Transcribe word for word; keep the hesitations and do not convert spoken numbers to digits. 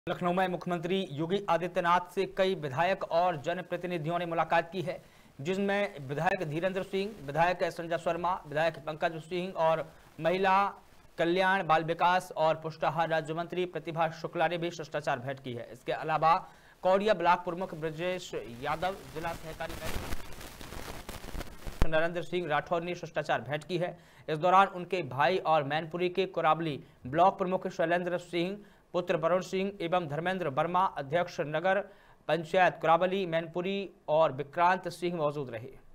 लखनऊ में मुख्यमंत्री योगी आदित्यनाथ से कई विधायक और जनप्रतिनिधियों ने मुलाकात की है, जिसमें विधायक धीरेन्द्र सिंह, विधायक संजय शर्मा, विधायक पंकज सिंह और महिला कल्याण, बाल विकास और पुष्टाहार राज्य मंत्री प्रतिभा शुक्ला ने भी शिष्टाचार भेंट की है। इसके अलावा कौड़िया ब्लॉक प्रमुख ब्रजेश यादव, जिला सहकारी बैंक नरेंद्र सिंह राठौर ने शिष्टाचार भेंट की है। इस दौरान उनके भाई और मैनपुरी के कोराबली ब्लॉक प्रमुख शैलेंद्र सिंह, पुत्र वरुण सिंह एवं धर्मेंद्र वर्मा, अध्यक्ष नगर पंचायत कोराबली मैनपुरी और विक्रांत सिंह मौजूद रहे।